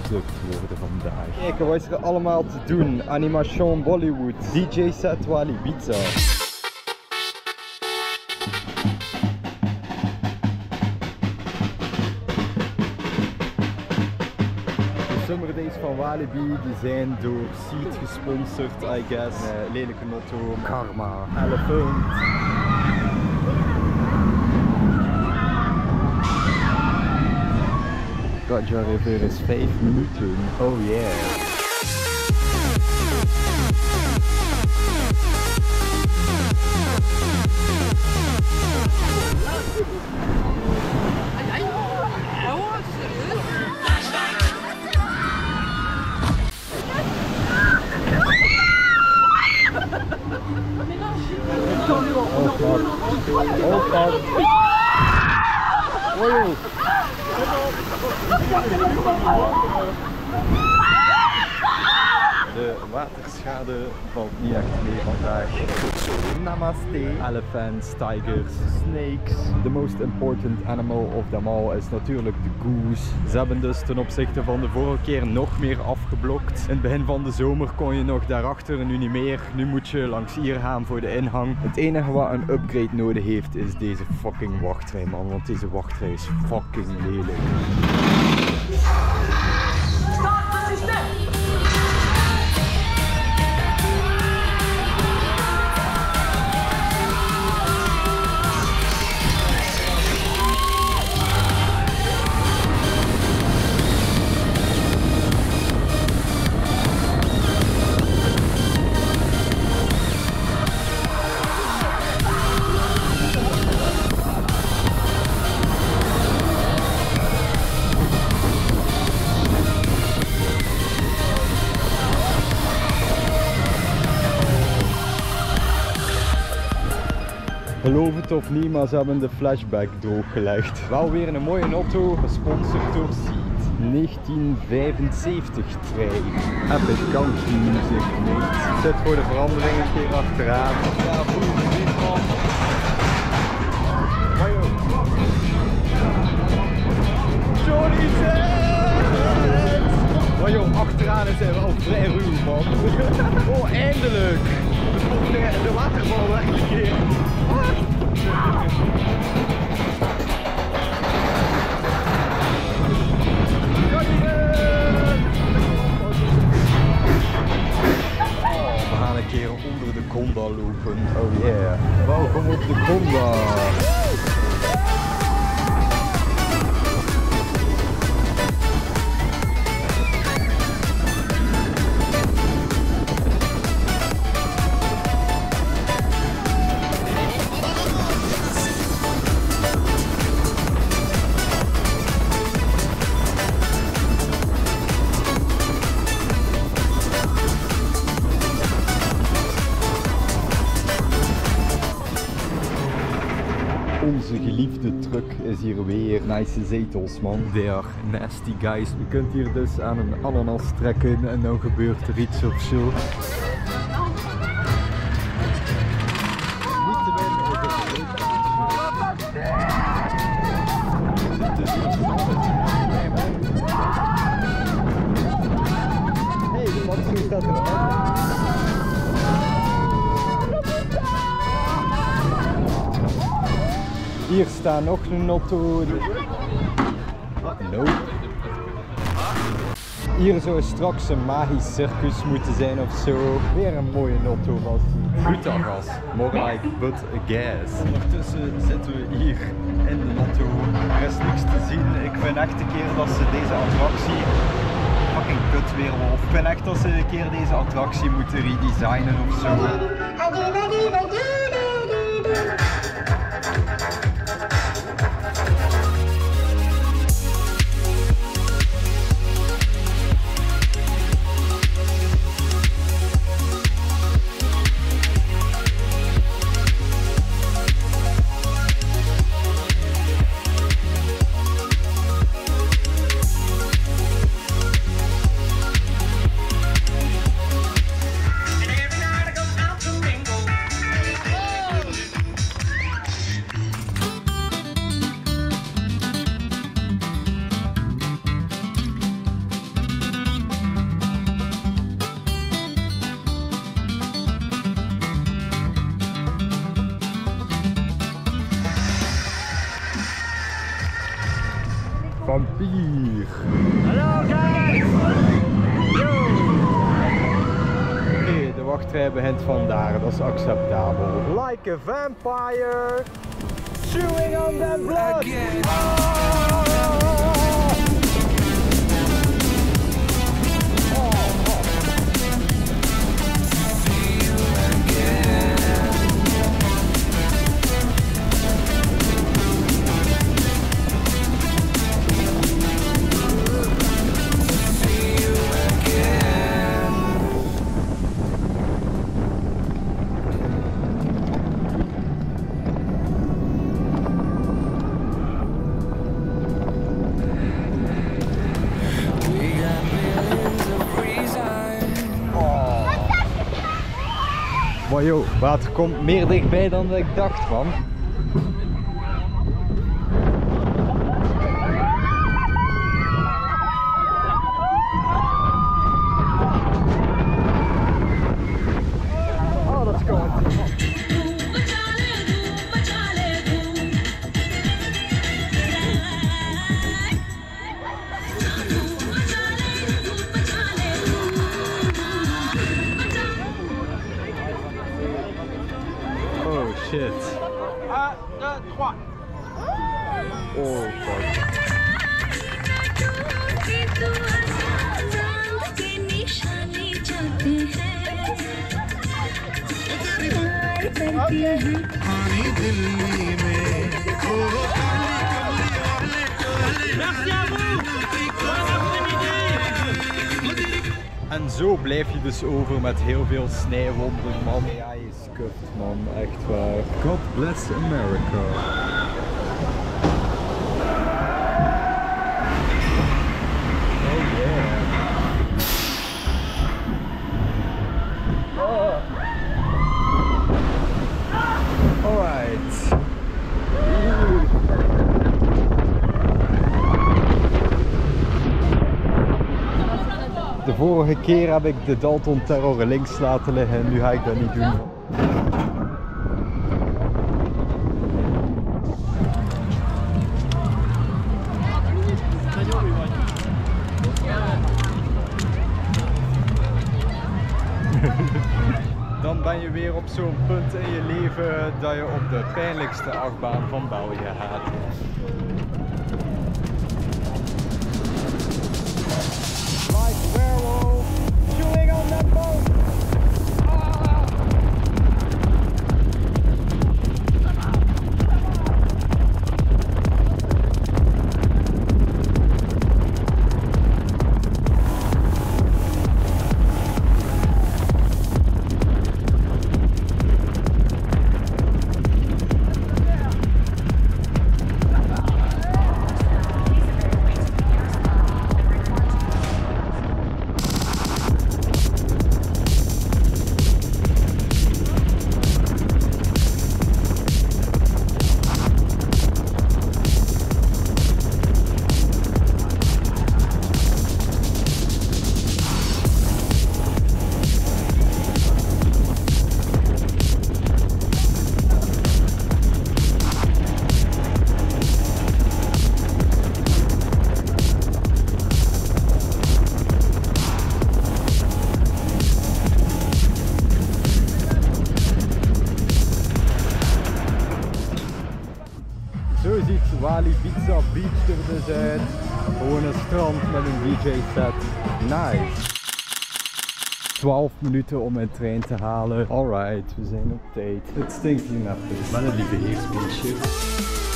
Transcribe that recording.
geplukt worden vandaag. Kijk, wat is er allemaal te doen? Animation Bollywood, DJ set Wali Ibiza. De summer days van Walibi die zijn door Seed gesponsord, I guess. Lelijke Notto, Karma, Elephant. Gotcha River is 5 minuten. Oh yeah. Oh fuck. Oh fuck. Wow. De waterschade valt niet echt mee vandaag. Namaste. Elephants, tigers, snakes. The most important animal of them all is natuurlijk de goose. Ze hebben dus ten opzichte van de vorige keer nog meer afgeblokt. In het begin van de zomer kon je nog daarachter, nu niet meer. Nu moet je langs hier gaan voor de ingang. Het enige wat een upgrade nodig heeft is deze fucking wachtrij, man. Want deze wachtrij is fucking lelijk. Geloof het of niet, maar ze hebben de flashback drooggelegd. Wel weer een mooie auto, gesponsord door Seed. 1975 trein. Epic country music, mate. Zit voor de verandering een keer achteraan. Ja, voel je niet man. Johnny zit! Maar joh, achteraan is hij wel vrij ruw, man. Oh, eindelijk! De waterbal weg een keer. We gaan een keer onder de Conda lopen. Oh yeah. Welkom op de Conda. Onze geliefde truck is hier weer. Nice zetels, man. They are nasty guys. Je kunt hier dus aan een ananas trekken en dan gebeurt er iets of zo. Hey, de Matsu staat er al. Hier staat nog een auto. Nope. Hier zou straks een magisch circus moeten zijn of zo. Weer een mooie auto was die. Butagas, more like but gas. Ondertussen zitten we hier in de auto. Er is niks te zien. Ik vind echt een keer dat ze deze attractie fucking kut weerwolf. Ik vind echt dat ze een keer deze attractie moeten redesignen of zo. vampier. Hallo guys! Yo! Oké, de wachtrij begint vandaar, dat is acceptabel. Like a vampire, chewing on that blood! Maar joh, water komt meer dichtbij dan ik dacht, man. Oh, dat is koud. Oh shit. 1, 2, 3. Oh fuck. En zo blijf je dus over met heel veel snijwonden, man. Ja, je is kut, man. Echt waar. God bless America. Oh yeah. Oh. Alright. De vorige keer heb ik de Dalton Terror links laten liggen en nu ga ik dat niet doen. Dan ben je weer op zo'n punt in je leven dat je op de pijnlijkste achtbaan van België gaat. Zo ziet Walibiza Beach er dus uit. Gewoon een strand met een DJ-set. Nice. 12 minuten om mijn trein te halen. Alright, we zijn op tijd. Het stinkt hier net. Wel een lieve heersbeestje.